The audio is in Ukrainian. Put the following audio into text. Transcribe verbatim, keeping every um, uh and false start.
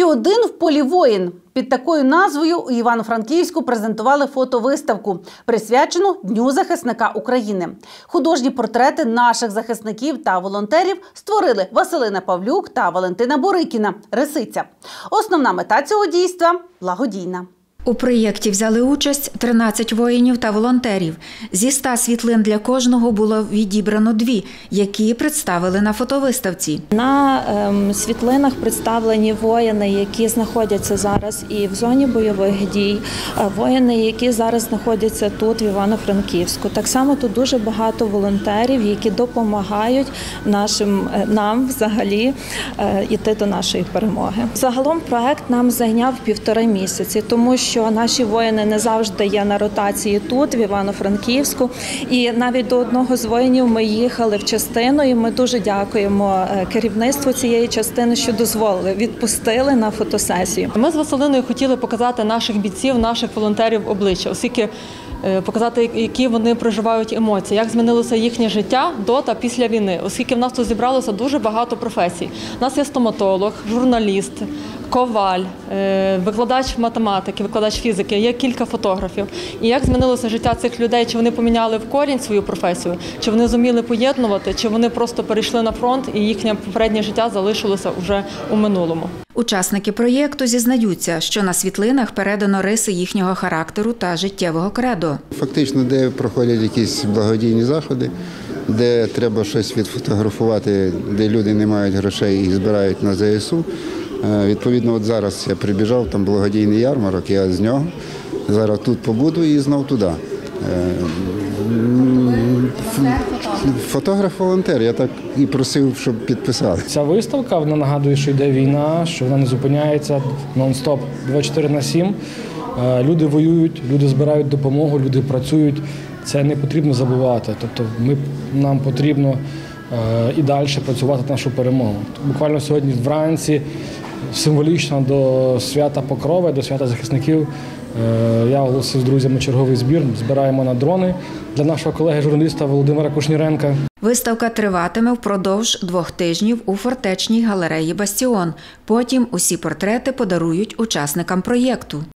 один в полі воїн. Під такою назвою у Івано-Франківську презентували фотовиставку, присвячену Дню захисника України. Художні портрети наших захисників та волонтерів створили Василина Павлюк та Валентина Борикіна «Рисиця». Основна мета цього дійства – благодійна. У проєкті взяли участь тринадцять воїнів та волонтерів. Зі ста світлин для кожного було відібрано дві, які представили на фотовиставці. На ем, світлинах представлені воїни, які знаходяться зараз і в зоні бойових дій, воїни, які зараз знаходяться тут, в Івано-Франківську. Так само тут дуже багато волонтерів, які допомагають нашим, нам взагалі йти до нашої перемоги. Загалом проект нам зайняв півтори місяці, тому що що наші воїни не завжди є на ротації тут, в Івано-Франківську. І навіть до одного з воїнів ми їхали в частину, і ми дуже дякуємо керівництву цієї частини, що дозволили, відпустили на фотосесію. Ми з Василиною хотіли показати наших бійців, наших волонтерів обличчя, оскільки показати, які вони проживають емоції, як змінилося їхнє життя до та після війни, оскільки в нас тут зібралося дуже багато професій. У нас є стоматолог, журналіст, коваль, викладач математики, викладач фізики, є кілька фотографів. І як змінилося життя цих людей, чи вони поміняли в корінь свою професію, чи вони зуміли поєднувати, чи вони просто перейшли на фронт і їхнє попереднє життя залишилося вже у минулому. Учасники проєкту зізнаються, що на світлинах передано риси їхнього характеру та життєвого кредо. Фактично, де проходять якісь благодійні заходи, де треба щось відфотографувати, де люди не мають грошей і збирають на зе ес у. Відповідно, от зараз я прибіжав, там благодійний ярмарок, я з нього. Зараз тут побуду і знов туди. Фотограф-волонтер, я так і просив, щоб підписали. Ця виставка, вона нагадує, що йде війна, що вона не зупиняється нон-стоп двадцять чотири на сім. Люди воюють, люди збирають допомогу, люди працюють. Це не потрібно забувати. Тобто ми, нам потрібно і далі працювати на нашу перемогу. Буквально сьогодні вранці, символічно до свята Покрови, до свята захисників, я оголосив з друзями черговий збір. Збираємо на дрони для нашого колеги-журналіста Володимира Кушніренка. Виставка триватиме впродовж двох тижнів у фортечній галереї «Бастіон». Потім усі портрети подарують учасникам проєкту.